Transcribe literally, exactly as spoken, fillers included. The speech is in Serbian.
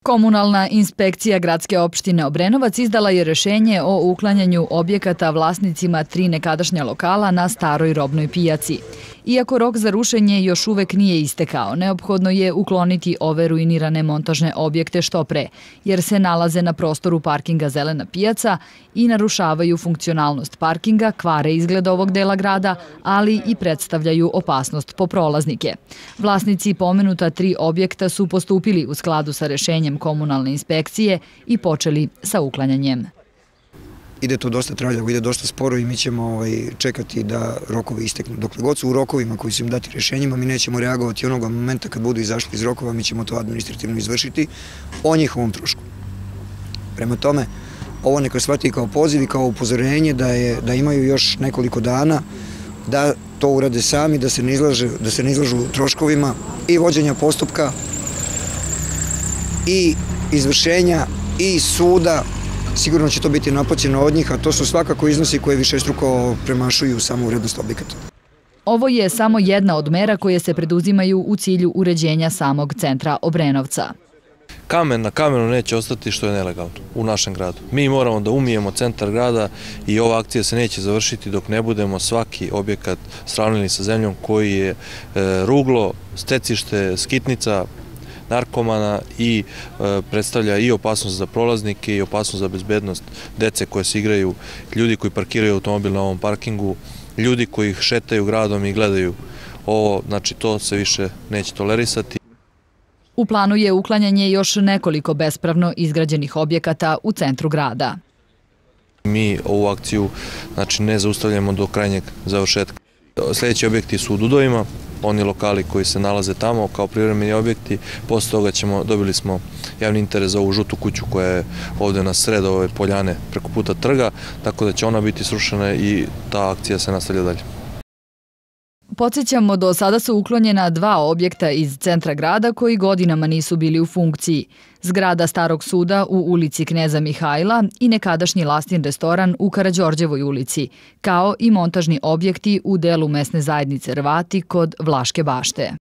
Komunalna inspekcija gradske opštine Obrenovac izdala je rešenje o uklanjanju objekata vlasnicima tri nekadašnja lokala na staroj robnoj pijaci. Iako rok za rušenje još uvek nije istekao, neophodno je ukloniti ove ruinirane montažne objekte što pre, jer se nalaze na prostoru parkinga Zelena pijaca i narušavaju funkcionalnost parkinga, kvare izgled ovog dela grada, ali i predstavljaju opasnost po prolaznike. Vlasnici pomenuta tri objekta su postupili u skladu sa rešenjem komunalne inspekcije i počeli sa uklanjanjem. Ide to dosta traljavo, ide dosta sporo i mi ćemo čekati da rokovi isteknu. Dokle god su u rokovima koji su im dati rešenjima, mi nećemo reagovati onoga momenta kad budu izašli iz rokova, mi ćemo to administrativno izvršiti o njihovom trošku. Prema tome, ovo neka shvati kao poziv i kao upozorenje da imaju još nekoliko dana da to urade sami, da se ne izlažu troškovima i vođenja postupka i izvršenja i suda. Sigurno će to biti naplaćeno od njih, a to su svakako iznosi koje višestruko premašuju samu vrednost objekata. Ovo je samo jedna od mera koje se preduzimaju u cilju uređenja samog centra Obrenovca. Kamen na kamenu neće ostati što je nelegalno u našem gradu. Mi moramo da umijemo centar grada i ova akcija se neće završiti dok ne budemo svaki objekat sravnili sa zemljom koji je ruglo, stecište, skitnica, narkomana i predstavlja i opasnost za prolaznike i opasnost za bezbednost dece koje se igraju, ljudi koji parkiraju automobil na ovom parkingu, ljudi koji šetaju gradom i gledaju ovo, znači to se više neće tolerisati. U planu je uklanjanje još nekoliko bespravno izgrađenih objekata u centru grada. Mi ovu akciju ne zaustavljamo do krajnjeg završetka. Sljedeći objekti su u Dudovima, oni lokali koji se nalaze tamo kao privremeni objekti. Posle toga dobili smo javni interes za ovu žutu kuću koja je ovde na sred ove poljane preko puta trga, tako da će ona biti srušena i ta akcija se nastavlja dalje. Podsjećamo, do sada su uklonjena dva objekta iz centra grada koji godinama nisu bili u funkciji. Zgrada Starog suda u ulici Kneza Mihajla i nekadašnji Lastin restoran u Karađorđevoj ulici, kao i montažni objekti u delu mesne zajednice Rvati kod Vlaške bašte.